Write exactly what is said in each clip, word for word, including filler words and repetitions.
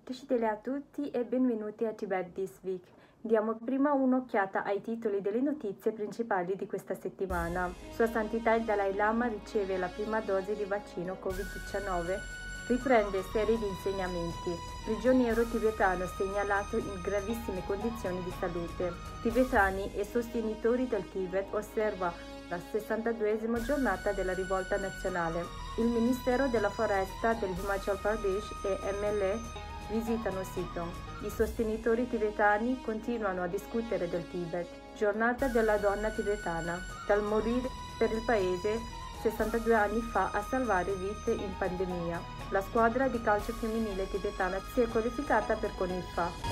Ciao a tutti e benvenuti a Tibet This Week. Diamo prima un'occhiata ai titoli delle notizie principali di questa settimana. Sua Santità il Dalai Lama riceve la prima dose di vaccino covid diciannove, riprende serie di insegnamenti. Prigioniero tibetano segnalato in gravissime condizioni di salute. Tibetani e sostenitori del Tibet osserva la sessantaduesima giornata della rivolta nazionale. Il Ministero della Foresta del Himachal Pradesh e M L E visitano Siton. I sostenitori tibetani continuano a discutere del Tibet. Giornata della donna tibetana. Dal morire per il paese sessantadue anni fa a salvare vite in pandemia. La squadra di calcio femminile tibetana si è qualificata per Conifa.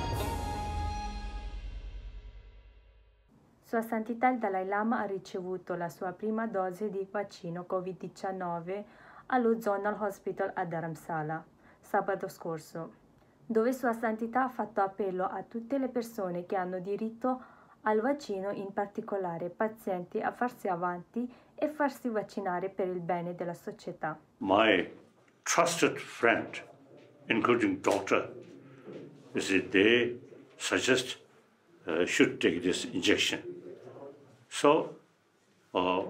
Sua Santità il Dalai Lama ha ricevuto la sua prima dose di vaccino covid diciannove allo Zonal Hospital a Dharamsala sabato scorso, dove Sua Santità ha fatto appello a tutte le persone che hanno diritto al vaccino, in particolare pazienti, a farsi avanti e farsi vaccinare per il bene della società. My trusted friend, including doctor, is that they suggest uh, should take this injection. So, uh,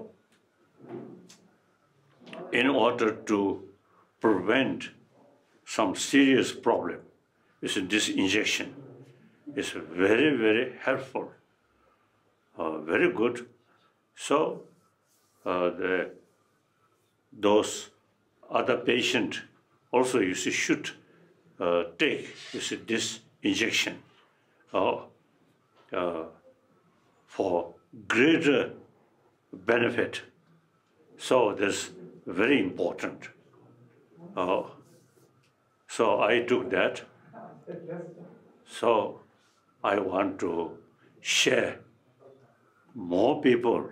in order to prevent some serious problem, is this injection is very, very helpful, uh, very good. So, uh, the, those other patient also you see should uh, take you see, this injection uh, uh, for greater benefit. So that's very important. Uh, so I took that. So I want to share. More people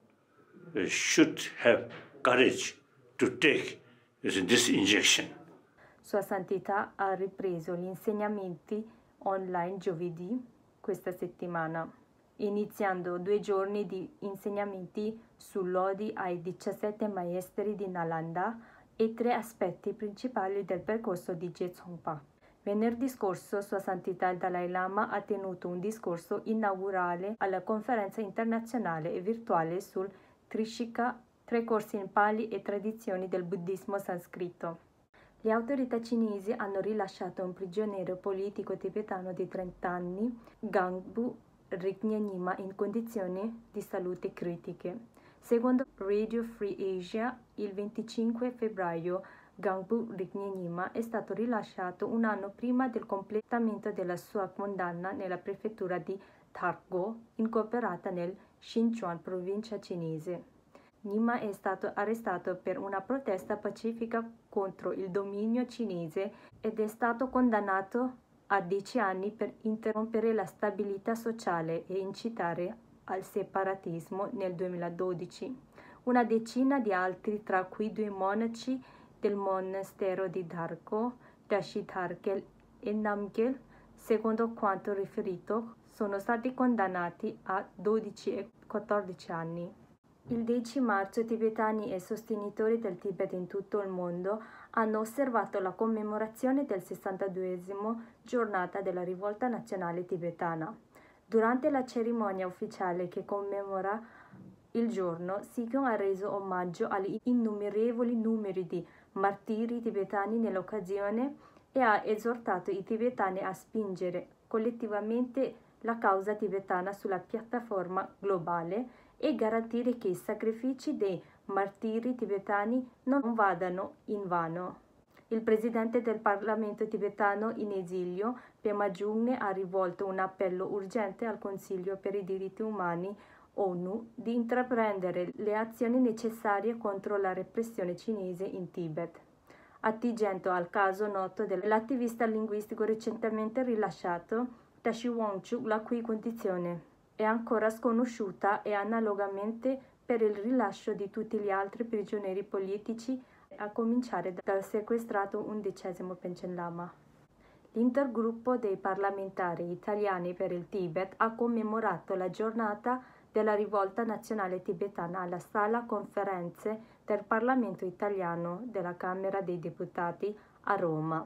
should have courage to take this injection. Sua Santità ha ripreso gli insegnamenti online giovedì questa settimana, iniziando due giorni di insegnamenti sull'Odi ai diciassette maestri di Nalanda e tre aspetti principali del percorso di Gezongpa. Venerdì scorso Sua Santità il Dalai Lama ha tenuto un discorso inaugurale alla conferenza internazionale e virtuale sul Trishika, tre corsi in Pali e tradizioni del buddismo sanscrito. Le autorità cinesi hanno rilasciato un prigioniero politico tibetano di trenta anni, Gangbu Rinpoche, in condizioni di salute critiche. Secondo Radio Free Asia, il venticinque febbraio Gangbu Rinpoche è stato rilasciato un anno prima del completamento della sua condanna nella prefettura di Thargo, incorporata nel Sichuan, provincia cinese. Nima è stato arrestato per una protesta pacifica contro il dominio cinese ed è stato condannato a dieci anni per interrompere la stabilità sociale e incitare al separatismo nel duemiladodici. Una decina di altri, tra cui due monaci del monastero di Dharko, Dashi Tharkel e Namgyel, secondo quanto riferito, sono stati condannati a dodici e quattordici anni. Il dieci marzo tibetani e sostenitori del Tibet in tutto il mondo hanno osservato la commemorazione del sessantaduesimo giornata della rivolta nazionale tibetana. Durante la cerimonia ufficiale che commemora il giorno, Sikyon ha reso omaggio agli innumerevoli numeri di martiri tibetani nell'occasione e ha esortato i tibetani a spingere collettivamente la causa tibetana sulla piattaforma globale e garantire che i sacrifici dei martiri tibetani non vadano in vano. Il presidente del Parlamento tibetano in esilio, Pema Chödrön, ha rivolto un appello urgente al Consiglio per i diritti umani ONU di intraprendere le azioni necessarie contro la repressione cinese in Tibet, attingendo al caso noto dell'attivista linguistico recentemente rilasciato Tashi Wangchuk, la cui condizione è ancora sconosciuta, e analogamente per il rilascio di tutti gli altri prigionieri politici, a cominciare dal sequestrato undicesimo Panchen Lama. L'intergruppo dei parlamentari italiani per il Tibet ha commemorato la giornata della rivolta nazionale tibetana alla sala conferenze del Parlamento italiano della Camera dei Deputati a Roma,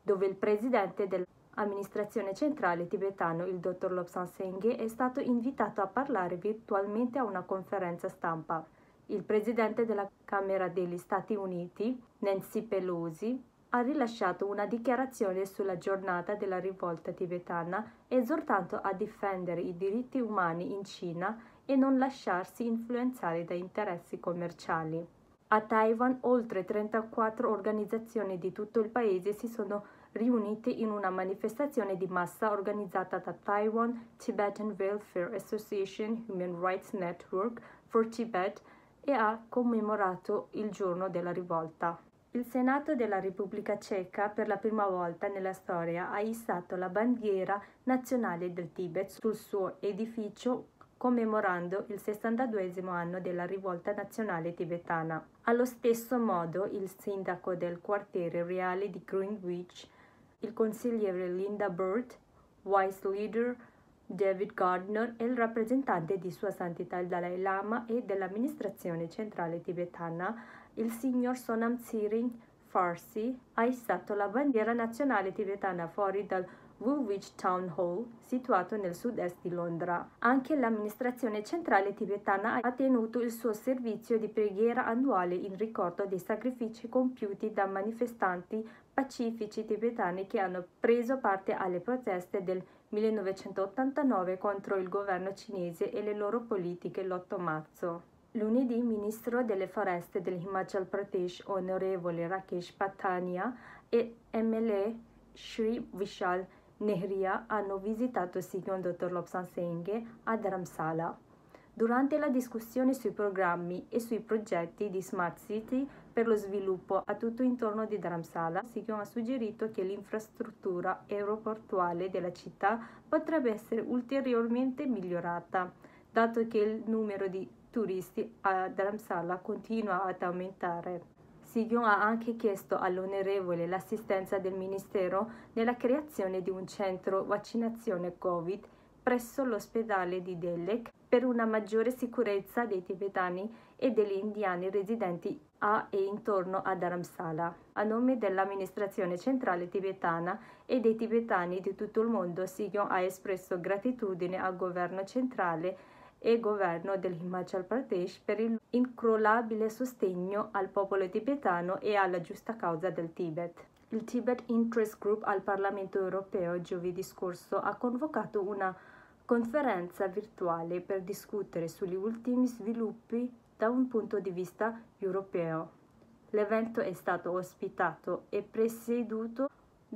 dove il presidente dell'amministrazione centrale tibetano, il dottor Lobsang Sengye, è stato invitato a parlare virtualmente a una conferenza stampa. Il presidente della Camera degli Stati Uniti, Nancy Pelosi, ha rilasciato una dichiarazione sulla giornata della rivolta tibetana, esortando a difendere i diritti umani in Cina e non lasciarsi influenzare da interessi commerciali. A Taiwan, oltre trentaquattro organizzazioni di tutto il paese si sono riunite in una manifestazione di massa organizzata da Taiwan Tibetan Welfare Association Human Rights Network for Tibet e ha commemorato il giorno della rivolta. Il Senato della Repubblica Ceca, per la prima volta nella storia, ha issato la bandiera nazionale del Tibet sul suo edificio, commemorando il sessantaduesimo anno della rivolta nazionale tibetana. Allo stesso modo, il sindaco del quartiere reale di Greenwich, il consigliere Linda Bird, Vice Leader David Gardner e il rappresentante di Sua Santità il Dalai Lama e dell'amministrazione centrale tibetana, il signor Sonam Tsering Farsi, ha issato la bandiera nazionale tibetana fuori dal Woolwich Town Hall, situato nel sud-est di Londra. Anche l'amministrazione centrale tibetana ha tenuto il suo servizio di preghiera annuale in ricordo dei sacrifici compiuti da manifestanti pacifici tibetani che hanno preso parte alle proteste del millenovecentottantanove contro il governo cinese e le loro politiche l'otto marzo. Lunedì, il ministro delle foreste dell'Himachal Pradesh, onorevole Rakesh Pathania, e M L A Shri Vishal Nehria hanno visitato il signor dottor Lobsang Sengye a Dharamsala. Durante la discussione sui programmi e sui progetti di Smart City per lo sviluppo a tutto intorno di Dharamsala, Sigon ha suggerito che l'infrastruttura aeroportuale della città potrebbe essere ulteriormente migliorata, dato che il numero di turisti a Dharamsala continua ad aumentare. Sigon ha anche chiesto all'onorevole l'assistenza del Ministero nella creazione di un centro vaccinazione Covid presso l'ospedale di Delek per una maggiore sicurezza dei tibetani e degli indiani residenti a e intorno a Dharamsala. A nome dell'amministrazione centrale tibetana e dei tibetani di tutto il mondo, Sigon ha espresso gratitudine al governo centrale e governo dell'Himachal Pradesh per il incrollabile sostegno al popolo tibetano e alla giusta causa del Tibet. Il Tibet Interest Group al Parlamento europeo giovedì scorso ha convocato una conferenza virtuale per discutere sugli ultimi sviluppi da un punto di vista europeo. L'evento è stato ospitato e presieduto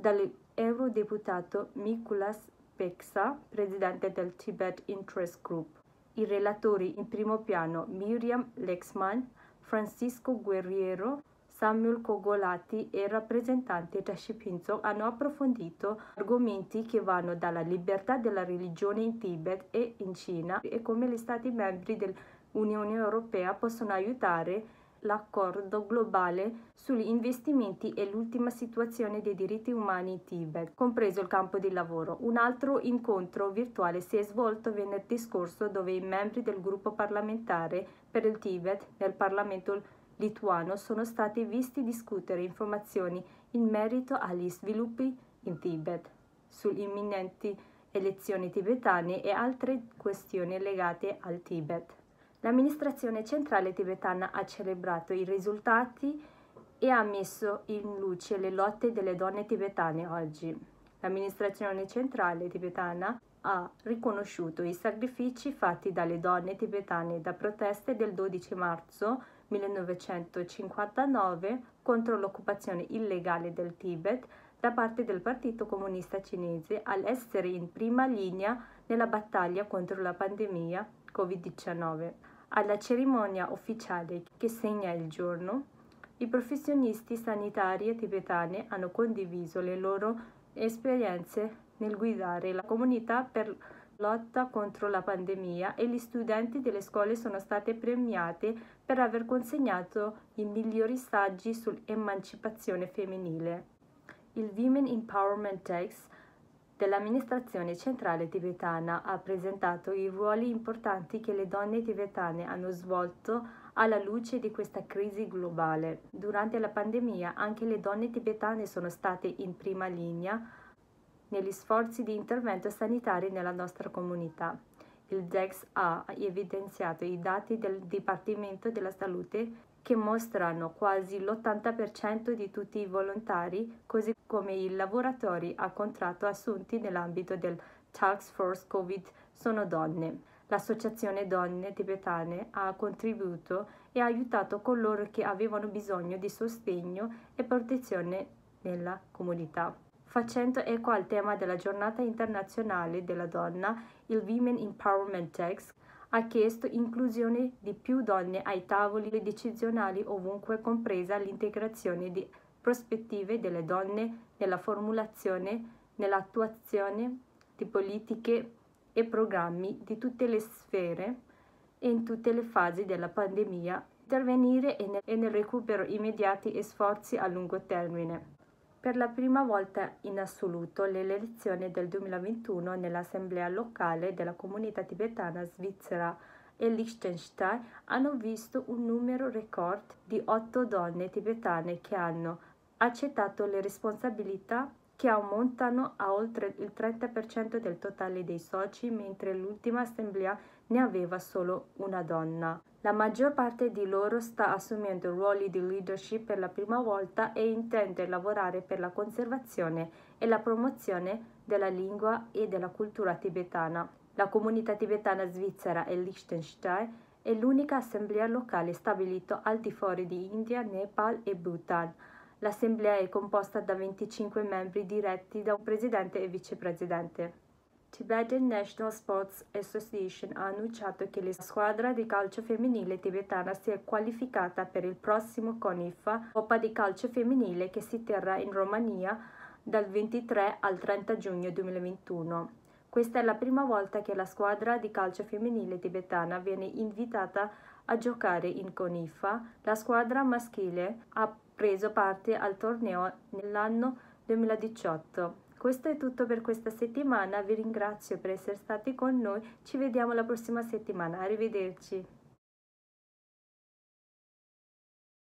dall'eurodeputato Mikulas Peksa, presidente del Tibet Interest Group. I relatori in primo piano Miriam Lexman, Francisco Guerriero, Samuel Cogolati e il rappresentante Tashi Pinto hanno approfondito argomenti che vanno dalla libertà della religione in Tibet e in Cina e come gli Stati membri dell'Unione Europea possono aiutare l'accordo globale sugli investimenti e l'ultima situazione dei diritti umani in Tibet, compreso il campo di lavoro. Un altro incontro virtuale si è svolto venerdì scorso dove i membri del gruppo parlamentare per il Tibet nel Parlamento lituano sono stati visti discutere informazioni in merito agli sviluppi in Tibet, sulle imminenti elezioni tibetane e altre questioni legate al Tibet. L'amministrazione centrale tibetana ha celebrato i risultati e ha messo in luce le lotte delle donne tibetane oggi. L'amministrazione centrale tibetana ha riconosciuto i sacrifici fatti dalle donne tibetane da proteste del dodici marzo millenovecentocinquantanove contro l'occupazione illegale del Tibet da parte del Partito Comunista Cinese all'essere in prima linea nella battaglia contro la pandemia covid diciannove. Alla cerimonia ufficiale che segna il giorno, i professionisti sanitari tibetani hanno condiviso le loro esperienze nel guidare la comunità per lotta contro la pandemia e gli studenti delle scuole sono stati premiati per aver consegnato i migliori saggi sull'emancipazione femminile. Il Women Empowerment Desk dell'amministrazione centrale tibetana ha presentato i ruoli importanti che le donne tibetane hanno svolto alla luce di questa crisi globale. Durante la pandemia anche le donne tibetane sono state in prima linea negli sforzi di intervento sanitario nella nostra comunità. Il D E X ha evidenziato i dati del Dipartimento della Salute che mostrano quasi l'ottanta per cento di tutti i volontari, così come i lavoratori a contratto assunti nell'ambito del Task Force Covid sono donne. L'Associazione Donne Tibetane ha contribuito e ha aiutato coloro che avevano bisogno di sostegno e protezione nella comunità. Facendo eco al tema della Giornata internazionale della donna, il Women Empowerment D E X ha chiesto inclusione di più donne ai tavoli decisionali ovunque, compresa l'integrazione di prospettive delle donne nella formulazione, nell'attuazione di politiche e programmi di tutte le sfere e in tutte le fasi della pandemia, intervenire e nel, e nel recupero immediati e sforzi a lungo termine. Per la prima volta in assoluto, le elezioni del duemilaventuno nell'Assemblea locale della comunità tibetana svizzera e Liechtenstein hanno visto un numero record di otto donne tibetane che hanno accettato le responsabilità, che ammontano a oltre il trenta per cento del totale dei soci, mentre l'ultima assemblea ne aveva solo una donna. La maggior parte di loro sta assumendo ruoli di leadership per la prima volta e intende lavorare per la conservazione e la promozione della lingua e della cultura tibetana. La comunità tibetana svizzera e Liechtenstein è l'unica assemblea locale stabilita al di fuori di India, Nepal e Bhutan. L'assemblea è composta da venticinque membri diretti da un presidente e vicepresidente. Tibetan National Sports Association ha annunciato che la squadra di calcio femminile tibetana si è qualificata per il prossimo CONIFA, Coppa di calcio femminile, che si terrà in Romania dal ventitré al trenta giugno duemilaventuno. Questa è la prima volta che la squadra di calcio femminile tibetana viene invitata a giocare in CONIFA. La squadra maschile ha preso parte al torneo nell'anno duemiladiciotto. Questo è tutto per questa settimana, vi ringrazio per essere stati con noi, ci vediamo la prossima settimana, arrivederci.